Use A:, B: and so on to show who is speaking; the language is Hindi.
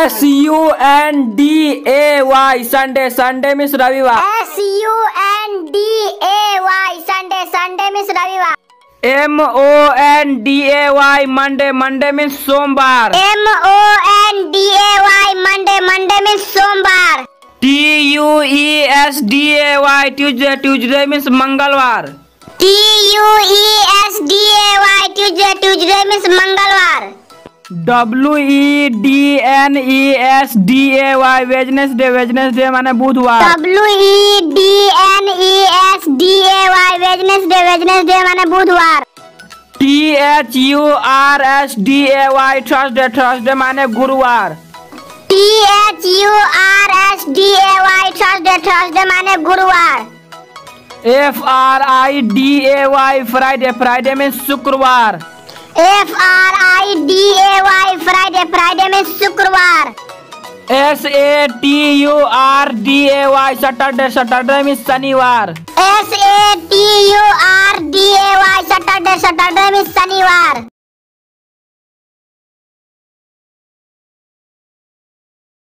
A: SUNDAY संडे, संडे मीन्स रविवार।
B: SUNDAY संडे, संडे मीन्स रविवार।
A: MONDAY मंडे, मंडे मीन्स सोमवार।
B: MONDAY मंडे, मंडे मीन्स सोमवार।
A: TUESDAY ट्यूजडे, ट्यूजडे मीन्स मंगलवार।
B: TUESDAY ट्यूजडे, ट्यूजडे मीन्स मंगलवार।
A: WEDNESDAY वेडनेसडे, वेडनेसडे माने बुधवार।
B: WEDNESDAY वेडनेसडे, वेडनेसडे माने बुधवार।
A: THURSDAY थर्सडे, थर्सडे माने गुरुवार।
B: THURSDAY थर्सडे, थर्सडे माने गुरुवार।
A: FRIDAY फ्राइडे, फ्राइडे मीन्स शुक्रवार।
B: FRIDAY फ्राइडे, फ्राइडे मीन्स शुक्रवार।
A: SATURDAY सैटरडे, सैटरडे मीन्स शनिवार।
B: SATURDAY